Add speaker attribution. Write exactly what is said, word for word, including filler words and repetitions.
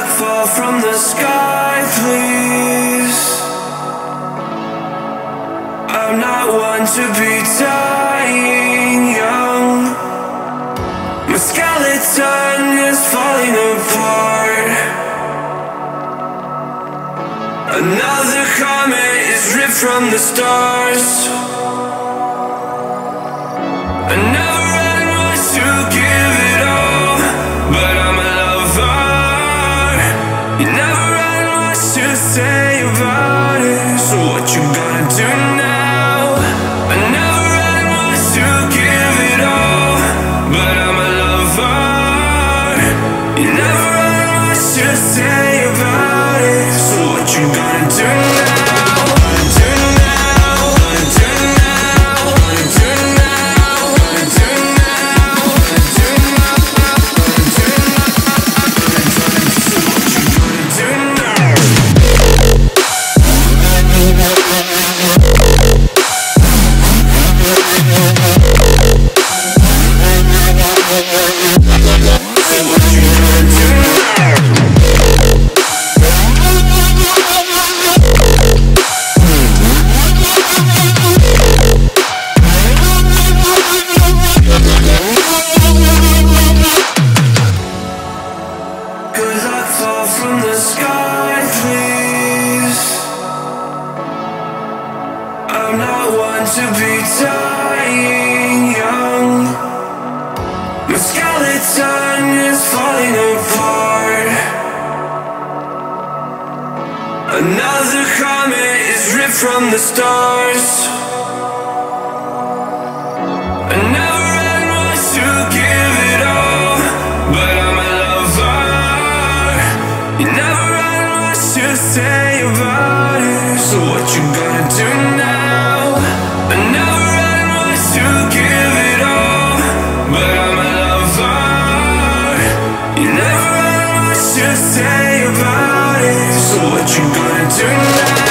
Speaker 1: fall from the sky, please. I'm not one to be dying young. My skeleton is falling apart. Another comet is ripped from the stars. I never had much to give it all, but I'm a lover. You never had much to say about it, so what you gonna do now? I never had much to give it all, but I'm a lover. You never had much to say about it, so what you gonna do now? From the sky, please. I'm not one to be dying young. My skeleton is falling apart. Another comet is ripped from the stars. I never had much to give it all, but I'm a lover. You never had much to say about it, so what you gonna do now? I never had much to give it all, but I'm a lover. You never had much to say about it, so what you gonna do now?